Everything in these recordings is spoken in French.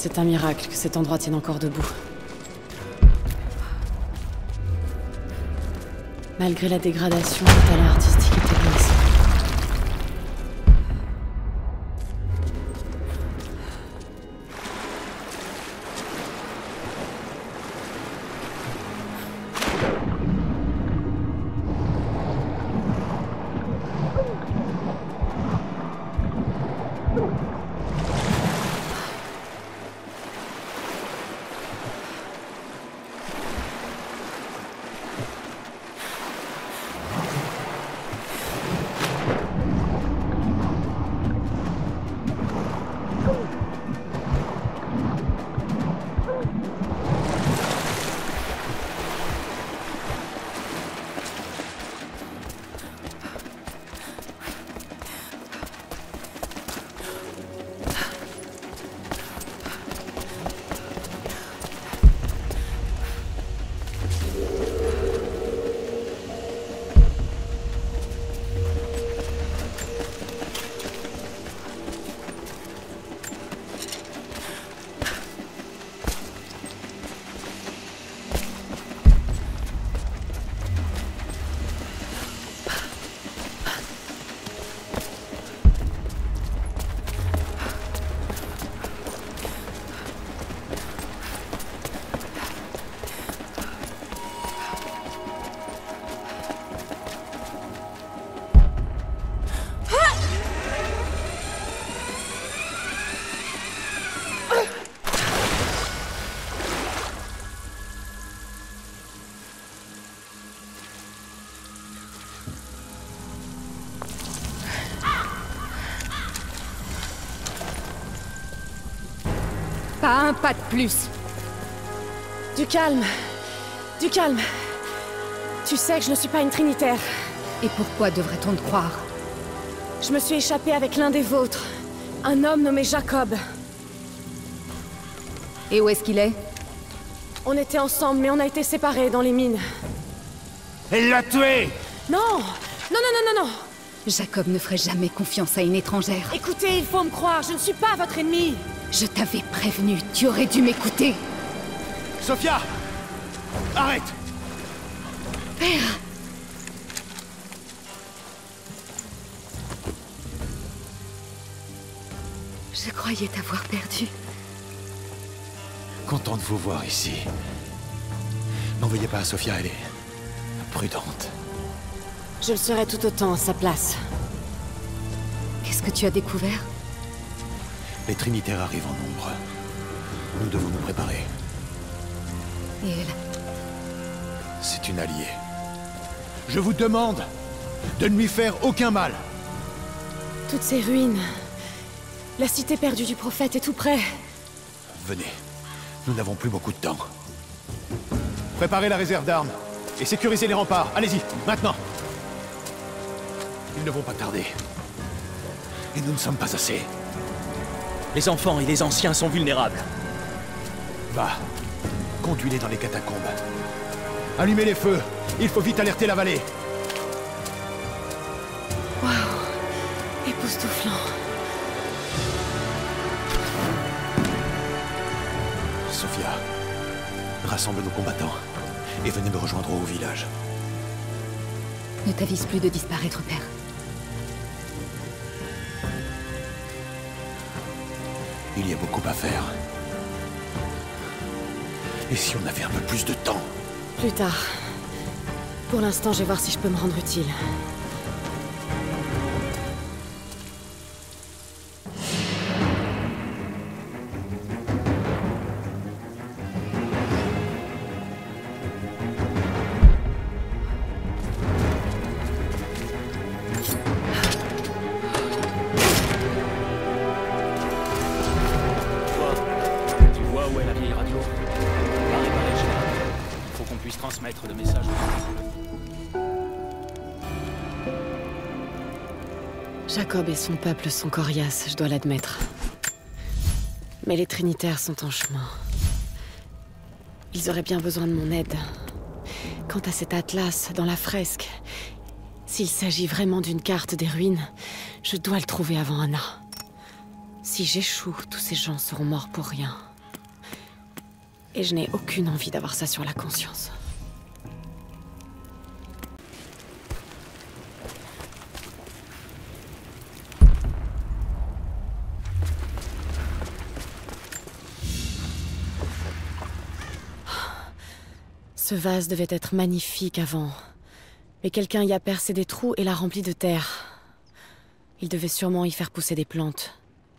C'est un miracle que cet endroit tienne encore debout. Malgré la dégradation, le talent artistique était bien ici. Pas un pas de plus. Du calme. Du calme. Tu sais que je ne suis pas une trinitaire. Et pourquoi devrait-on te croire? Je me suis échappée avec l'un des vôtres. Un homme nommé Jacob. Et où est-ce qu'il est? On était ensemble, mais on a été séparés dans les mines. Elle l'a tué! Non! Non, non, non, non, non! Jacob ne ferait jamais confiance à une étrangère. Écoutez, il faut me croire, je ne suis pas votre ennemi! Je t'avais prévenu, tu aurais dû m'écouter. Sophia! Arrête! Père! Je croyais t'avoir perdu. Content de vous voir ici. N'en veuillez pas à Sophia, elle est prudente. Je le serai tout autant à sa place. Qu'est-ce que tu as découvert? Les Trinitaires arrivent en nombre. Nous devons nous préparer. Et elle? C'est une alliée. Je vous demande de ne lui faire aucun mal. Toutes ces ruines... La cité perdue du prophète est tout près. Venez, nous n'avons plus beaucoup de temps. Préparez la réserve d'armes et sécurisez les remparts. Allez-y, maintenant. Ils ne vont pas tarder. Et nous ne sommes pas assez. Les enfants et les anciens sont vulnérables. Va, conduis-les dans les catacombes. Allumez les feux, il faut vite alerter la vallée. Waouh, époustouflant. Sophia, rassemble nos combattants et venez me rejoindre au village. Ne t'avise plus de disparaître, père. Il y a beaucoup à faire. Et si on avait un peu plus de temps? Plus tard. Pour l'instant, je vais voir si je peux me rendre utile. Transmettre le message. Jacob et son peuple sont coriaces, je dois l'admettre. Mais les Trinitaires sont en chemin. Ils auraient bien besoin de mon aide. Quant à cet atlas dans la fresque, s'il s'agit vraiment d'une carte des ruines, je dois le trouver avant Anna. Si j'échoue, tous ces gens seront morts pour rien. Et je n'ai aucune envie d'avoir ça sur la conscience. Ce vase devait être magnifique avant. Mais quelqu'un y a percé des trous et l'a rempli de terre. Il devait sûrement y faire pousser des plantes.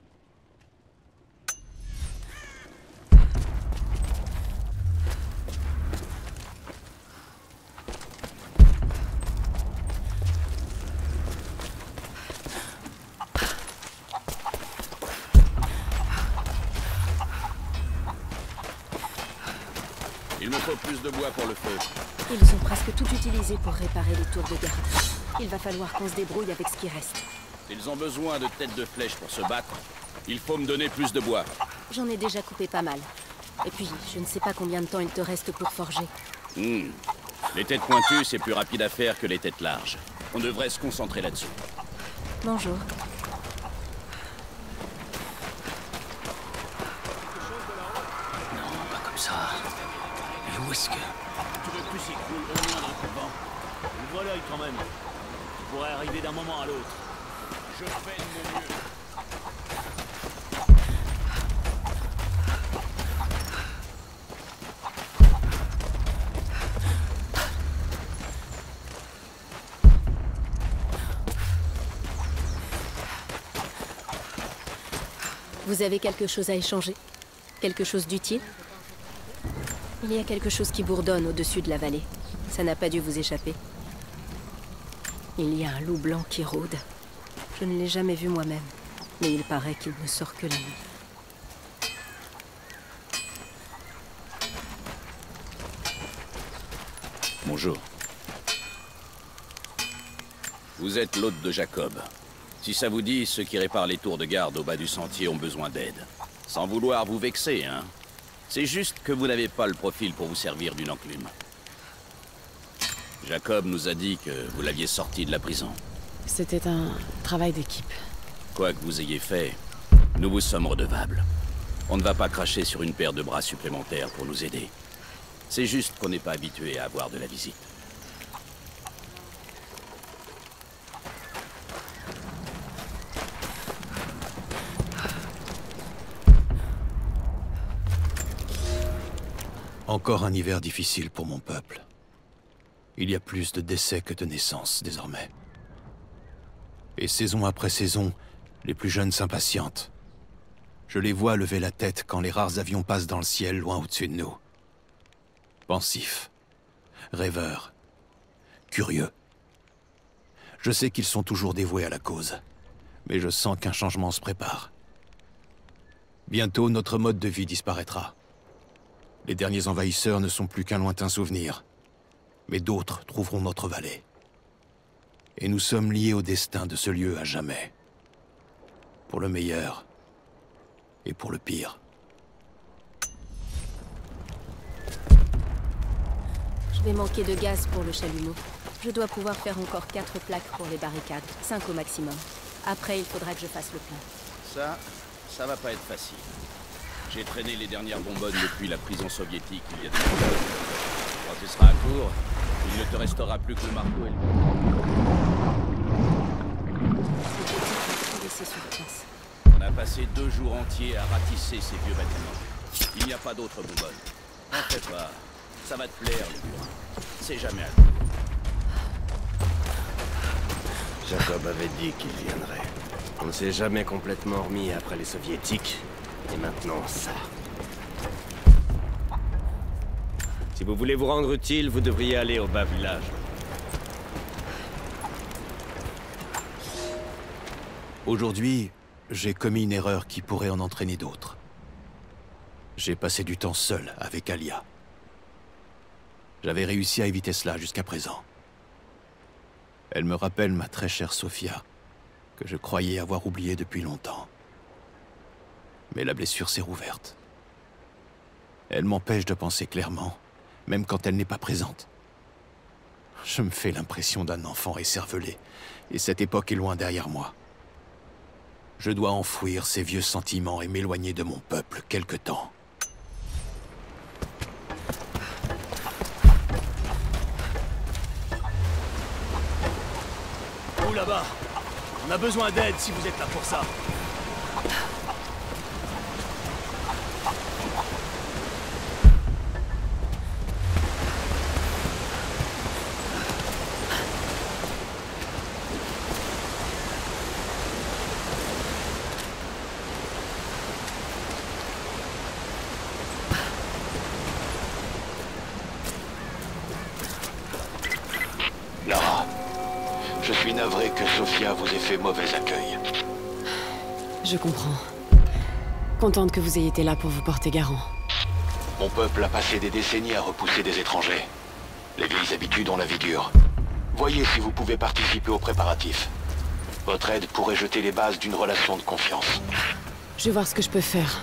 Il me faut plus de bois pour le feu. Ils ont presque tout utilisé pour réparer les tours de garde. Il va falloir qu'on se débrouille avec ce qui reste. S'ils ont besoin de têtes de flèche pour se battre, il faut me donner plus de bois. J'en ai déjà coupé pas mal. Et puis, je ne sais pas combien de temps il te reste pour forger. Les têtes pointues, c'est plus rapide à faire que les têtes larges. On devrait se concentrer là-dessus. Bonjour. Non, pas comme ça. Mais où est-ce que... Tu veux plus s'y coule au moins d'un coup de vent. Le voilà quand même. Tu pourrais arriver d'un moment à l'autre. Je fais de mon mieux. Vous avez quelque chose à échanger? Quelque chose d'utile? Il y a quelque chose qui bourdonne au-dessus de la vallée. Ça n'a pas dû vous échapper. Il y a un loup blanc qui rôde. Je ne l'ai jamais vu moi-même, mais il paraît qu'il ne sort que la nuit. Bonjour. Vous êtes l'hôte de Jacob. Si ça vous dit, ceux qui réparent les tours de garde au bas du sentier ont besoin d'aide. Sans vouloir vous vexer, hein. C'est juste que vous n'avez pas le profil pour vous servir d'une enclume. Jacob nous a dit que vous l'aviez sorti de la prison. C'était un travail d'équipe. Quoi que vous ayez fait, nous vous sommes redevables. On ne va pas cracher sur une paire de bras supplémentaires pour nous aider. C'est juste qu'on n'est pas habitué à avoir de la visite. Encore un hiver difficile pour mon peuple. Il y a plus de décès que de naissances, désormais. Et saison après saison, les plus jeunes s'impatientent. Je les vois lever la tête quand les rares avions passent dans le ciel loin au-dessus de nous. Pensifs, rêveurs, curieux. Je sais qu'ils sont toujours dévoués à la cause, mais je sens qu'un changement se prépare. Bientôt, notre mode de vie disparaîtra. Les derniers envahisseurs ne sont plus qu'un lointain souvenir, mais d'autres trouveront notre vallée. Et nous sommes liés au destin de ce lieu à jamais. Pour le meilleur et pour le pire. Je vais manquer de gaz pour le chalumeau. Je dois pouvoir faire encore 4 plaques pour les barricades, 5 au maximum. Après, il faudra que je fasse le plein. Ça va pas être facile. J'ai traîné les dernières bonbonnes depuis la prison soviétique il y a 2 ans. Quand tu seras à court, il ne te restera plus que le marteau et le... C'est petit pour laisser sur place. On a passé 2 jours entiers à ratisser ces vieux bâtiments. Il n'y a pas d'autre bonbonne. N'en fais pas. Ça va te plaire, le burin. C'est jamais à court. Jacob avait dit qu'il viendrait. On ne s'est jamais complètement remis après les soviétiques. Et maintenant, ça. Si vous voulez vous rendre utile, vous devriez aller au bas village. Aujourd'hui, j'ai commis une erreur qui pourrait en entraîner d'autres. J'ai passé du temps seul avec Alia. J'avais réussi à éviter cela jusqu'à présent. Elle me rappelle ma très chère Sophia, que je croyais avoir oubliée depuis longtemps. Mais la blessure s'est rouverte. Elle m'empêche de penser clairement, même quand elle n'est pas présente. Je me fais l'impression d'un enfant écervelé, et cette époque est loin derrière moi. Je dois enfouir ces vieux sentiments et m'éloigner de mon peuple quelque temps. Vous là-bas, on a besoin d'aide si vous êtes là pour ça. Lara, je suis navré que Sophia vous ait fait mauvais accueil. Je comprends. Contente que vous ayez été là pour vous porter garant. Mon peuple a passé des décennies à repousser des étrangers. Les vieilles habitudes ont la vie dure. Voyez si vous pouvez participer aux préparatifs. Votre aide pourrait jeter les bases d'une relation de confiance. Je vais voir ce que je peux faire.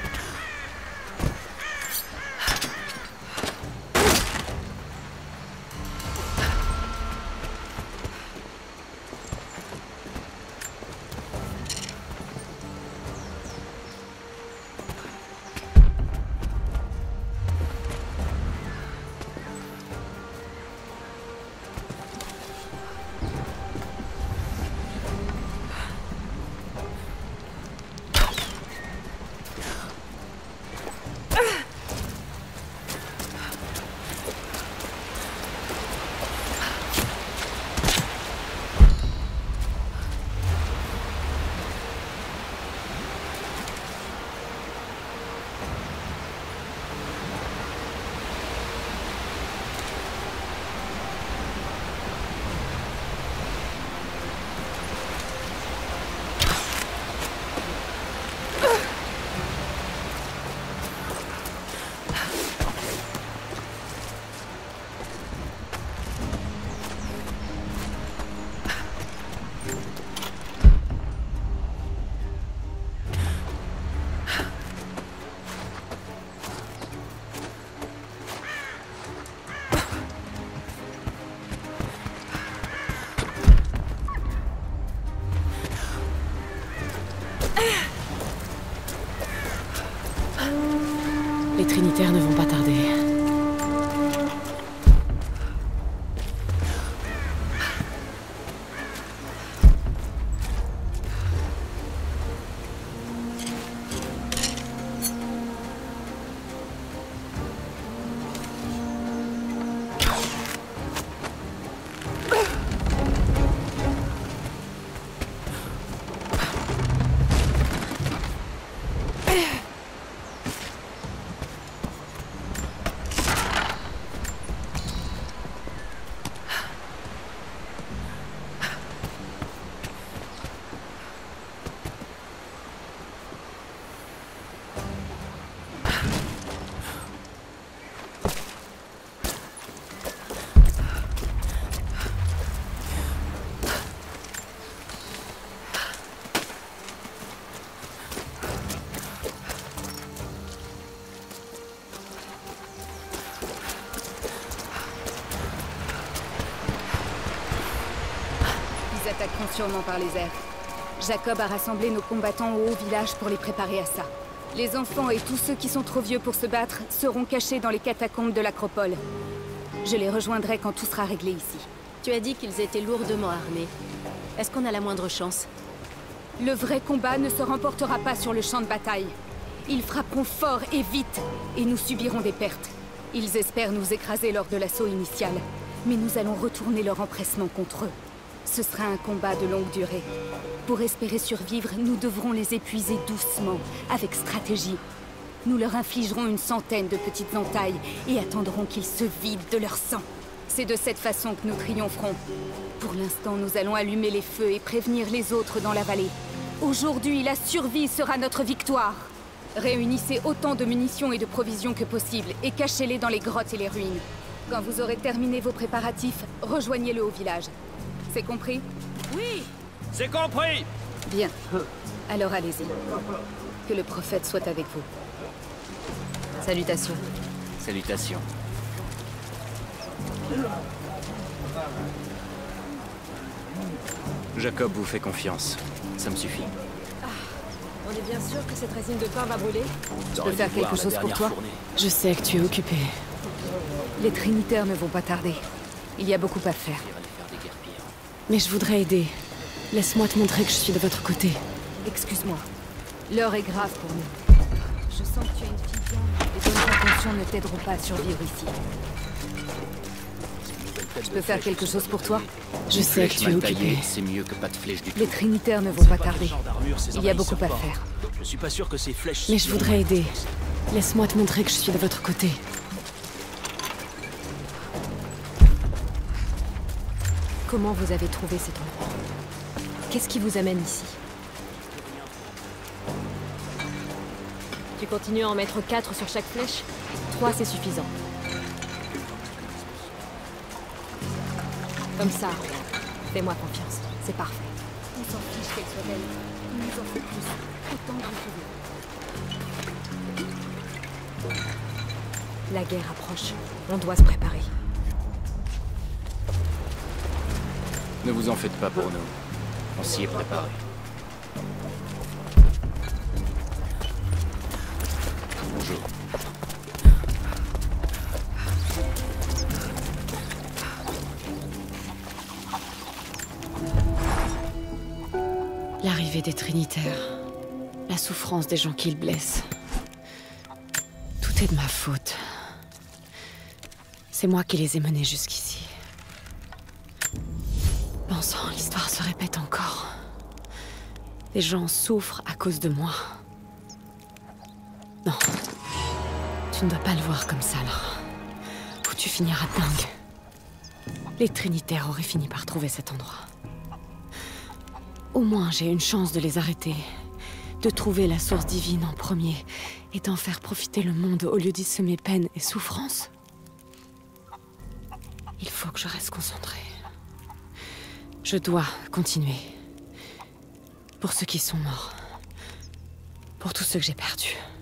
Les Trinitaires ne vont pas tarder. Ils attaqueront sûrement par les airs. Jacob a rassemblé nos combattants au haut village pour les préparer à ça. Les enfants et tous ceux qui sont trop vieux pour se battre seront cachés dans les catacombes de l'Acropole. Je les rejoindrai quand tout sera réglé ici. Tu as dit qu'ils étaient lourdement armés. Est-ce qu'on a la moindre chance? Le vrai combat ne se remportera pas sur le champ de bataille. Ils frapperont fort et vite, et nous subirons des pertes. Ils espèrent nous écraser lors de l'assaut initial, mais nous allons retourner leur empressement contre eux. Ce sera un combat de longue durée. Pour espérer survivre, nous devrons les épuiser doucement, avec stratégie. Nous leur infligerons une centaine de petites entailles et attendrons qu'ils se vident de leur sang. C'est de cette façon que nous triompherons. Pour l'instant, nous allons allumer les feux et prévenir les autres dans la vallée. Aujourd'hui, la survie sera notre victoire. Réunissez autant de munitions et de provisions que possible et cachez-les dans les grottes et les ruines. Quand vous aurez terminé vos préparatifs, rejoignez-le au village. C'est compris? Oui, c'est compris. Bien. Alors allez-y. Que le prophète soit avec vous. Salutations. Salutations. Jacob vous fait confiance. Ça me suffit. On est bien sûr que cette résine de pain va brûler? Je peux faire quelque chose pour toi? Je sais que tu es occupé. Les Trinitaires ne vont pas tarder. Il y a beaucoup à faire. Mais je voudrais aider. Laisse-moi te montrer que je suis de votre côté. Excuse-moi. L'heure est grave pour nous. Je sens que tu as une fille bien, mais les bonnes intentions ne t'aideront pas à survivre ici. Je peux faire quelque chose pour toi? Je sais que tu es occupé. C'est mieux que pas de flèche du tout. Les Trinitaires ne vont pas tarder. Il y a beaucoup à faire. Je suis pas sûr que ces flèches... Mais je voudrais aider. Laisse-moi te montrer que je suis de votre côté. Comment vous avez trouvé cet endroit? Qu'est-ce qui vous amène ici? Tu continues à en mettre 4 sur chaque flèche? 3, c'est suffisant. Comme ça, fais-moi confiance. C'est parfait. On s'en fiche qu'elle soit belle. Il nous en faut plus. Autant que vous pouvez. La guerre approche. On doit se préparer. Ne vous en faites pas pour nous. On s'y est préparé. Bonjour. L'arrivée des Trinitaires. La souffrance des gens qu'ils blessent. Tout est de ma faute. C'est moi qui les ai menés jusqu'ici. Pensant, l'histoire se répète encore. Les gens souffrent à cause de moi. Non. Tu ne dois pas le voir comme ça, là. Ou tu finiras dingue. Les Trinitaires auraient fini par trouver cet endroit. Au moins, j'ai une chance de les arrêter. De trouver la source divine en premier. Et d'en faire profiter le monde au lieu d'y semer peine et souffrance. Il faut que je reste concentrée. Je dois continuer. Pour ceux qui sont morts. Pour tous ceux que j'ai perdus.